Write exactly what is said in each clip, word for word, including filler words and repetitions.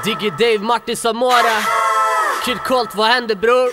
Diggy Dave, Martin Samora, Kid Colt, vad händer bror?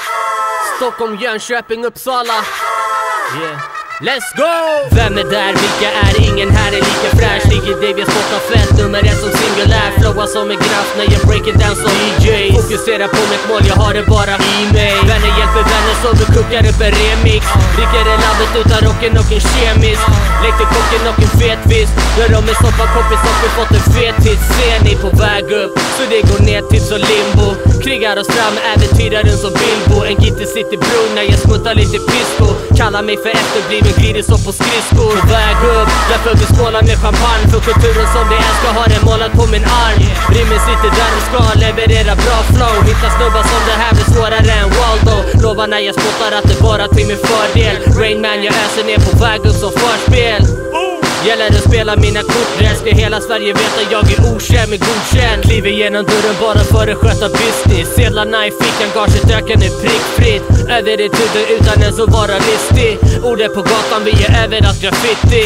Stockholm, Jönköping, Uppsala. Yeah, let's go! Vem är där, vilka är? Ingen här är lika fräsch. Diggy Dave, jag spottar fett, nummer ett som singulär. Flowar som en graff när jag break it down som D J. Fokusera på mitt mål, jag har det bara i mig. Vänner hjälper vänner så vi kuckar upp en remix. Dricker det labbet utan rocken och en kemisk. Lekte kocken och en fetfisk. Gör om en soppa kompis och vi fått en fet hit. Ser ni på väg upp, så det går ner till så limbo. Krigar oss fram, äventyraren som Bilbo. En Gitter City bro när jag smuttar lite pisco. Kallar mig för efterbliven, glider så på skridskor. På väg upp, därför vi skålar med champagne. För kulturen som det älskar har den målat på min arm. Rimmen sitter där de ska, leverera bra flow. Hitta snubbar som det här blir svårare än Waldo. Lovar när jag spottar att det bara till min fördel. Rain Man, jag öser ner på väg upp som förspel. Gäller att spela mina kort rätt. Ska hela Sverige veta jag är okänd med godkänd. Kliver genom dörren bara för att sköta business. Sedlarna i fickan, gaget ökar nu prickfritt. Över ditt huvud utan ens att vara listig. Ordet på gatan, vi är överallt graffiti.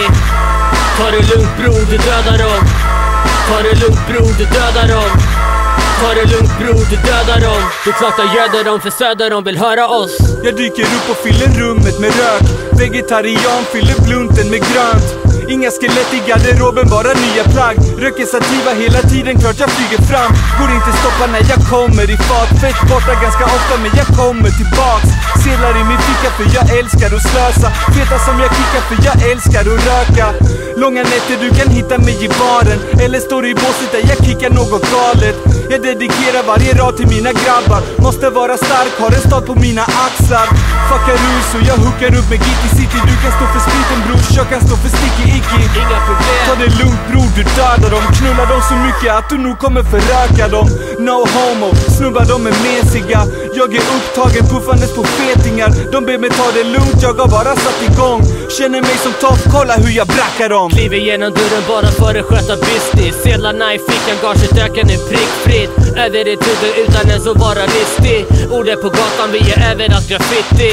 Ta det lugnt bror, du dödar dem. Ta det lugnt bror, du dödar dem. Ta det lugnt bror, du dödar dem. Det är klart jag göder dem, för söder de vill höra oss. Jag dyker upp och fyller rummet med rök. Vegetarian fyller blunten med grönt. Inga skelett i garderoben, bara nya plagg. Röker sativa hela tiden, klart jag flyger fram. Går inte stoppa när jag kommer i fart. Fett borta ganska ofta men jag kommer tillbaks. Sedlar i min ficka för jag älskar att slösa. Feta som jag kickar för jag älskar att röka. Långa nätter du kan hitta mig i baren. Eller står i båset där jag kickar något galet. Jag dedikerar varje rad till mina grabbar. Måste vara stark, har en stad på mina axlar. Fuckar ut så jag hookar upp med Gitter City. Du kan stå för spriten bror, jag kan stå för sticky icky. Inga problem. Ta det lugnt bror, du dödar dem. Knullar dem så mycket att du nog kommer förröka dem. No homo, snubbar de är mesiga. Jag är upptagen puffandes på fetingar. De ber mig ta det lugnt, jag har bara satt igång. Känner mig som topp, kolla hur jag brackar dem. Kliver genom dörren bara för att sköta business. Sedlarna i fickan, gaget ökar nu prickfritt. Över ditt huvud utan ens att vara listig. Ordet på gatan, vi är överallt graffiti.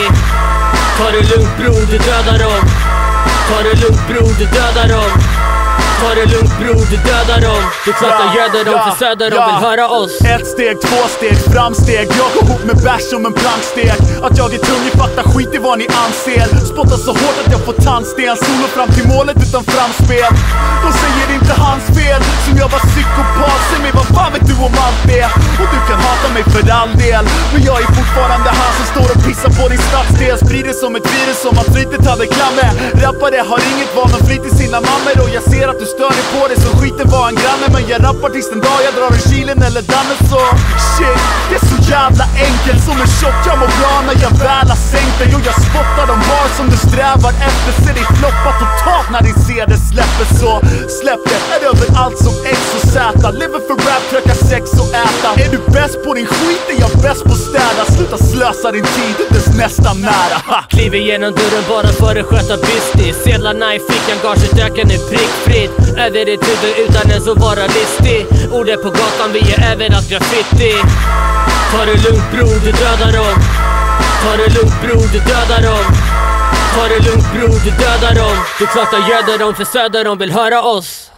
Ta det lugnt bror, du dödar dem. Ta det lugnt bror, du dödar dem. Ta det lugnt bror, du dödar dem. Det är klart jag göder dem, för söder de vill höra oss. Ett steg, två steg, framsteg. Jag går ihop med bärs som en planksteg. Att jag är tung i fakta, skit i vad ni anser. Spottar så hårt att jag får tandsten. Solo fram till målet utan framspel. De säger inte hans fel, som jag var psykopat. Säg mig vad fan vet du om allt det. Och du kan hata mig för all del, men jag är fortfarande han som står och pissar på din stadsdel. Sprider som ett virus som att flitigt hade klamme. Rappare har inget val, de flyr till sina mammor. Och jag ser att du stör dig på det, så skiten var en granne. Men jag rappar tills den dag jag drar en kilen eller dannen. Så shit, det är så jävla enkelt. Som en shot, jag mår bra när jag väl har sänkt dig. Och jag spottar de bar som du strävar efter. Ser dig floppa totalt när din C D släpper. Så släpp det, är överallt som X och Z. Lever för rap, tröka sex och äta. Är du bäst på din skit, är jag bäst på städa. Sluta slösa din tid, det är nästan nära. Ha! Kliver genom dörren bara för att sköta business. Sedlarna i fickan, gaget ökar nu prickfritt. Över ditt huvud utan ens att vara listig. Ordet på gatan, vi är överallt graffiti. Ta det lugnt bror, du dödar dem. Ta det lugnt bror, du dödar dem. Ta det lugnt bror, du dödar dem. Det är klart jag göder dem, för söder de vill höra oss.